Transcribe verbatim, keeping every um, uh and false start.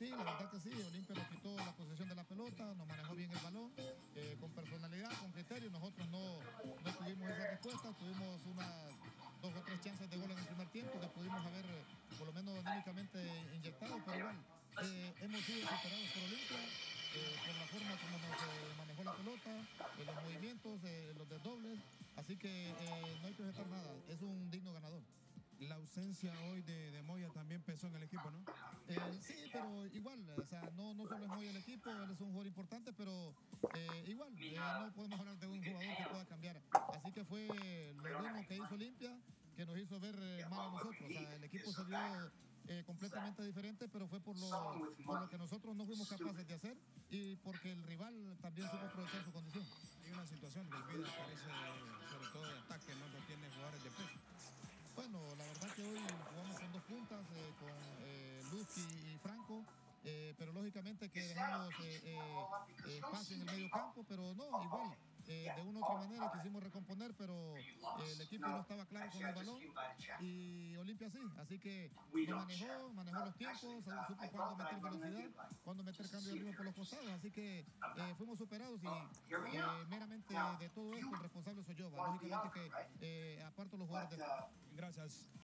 Sí, la verdad que sí, Olimpia nos quitó la posesión de la pelota, nos manejó bien el balón, eh, con personalidad, con criterio. Nosotros no, no tuvimos esa respuesta, tuvimos unas dos o tres chances de gol en el primer tiempo que pudimos haber, eh, por lo menos anímicamente, inyectado, pero igual, eh, hemos sido superados por Olimpia, eh, por la forma como nos eh, manejó la pelota, eh, los movimientos, eh, los desdobles, así que eh, no hay que objetar nada, es un digno ganador. La ausencia hoy de, de Moya también pesó en el equipo, ¿no? Eh, sí, pero igual, o sea, no, no solo es muy el equipo, él es un jugador importante, pero eh, igual, eh, no podemos hablar de un jugador que pueda cambiar. Así que fue lo mismo que hizo Olimpia, que nos hizo ver eh, mal a nosotros. O sea, el equipo se vio eh, completamente diferente, pero fue por lo, por lo que nosotros no fuimos capaces de hacer y porque el rival también supo aprovechar su condición. Hay una situación que el Vida parece, sobre todo de ataque, ¿no? No tiene jugadores de peso. Bueno, la verdad que hoy jugamos con dos puntas, eh, con eh, Luzki y Franco, eh, pero lógicamente que dejamos eh, eh, eh, espacio en el medio campo, pero no, igual, eh, de una u otra manera quisimos recomponer, pero eh, el equipo no estaba claro con el balón y Olimpia sí, así que nos manejó, manejó los tiempos, supo cuándo meter velocidad, cuándo meter cambio de ritmo por los costados, así que eh, fuimos superados y eh, meramente de todo esto el responsable soy yo, ¿va? Lógicamente que eh, aparto los jugadores de fondo. Gracias.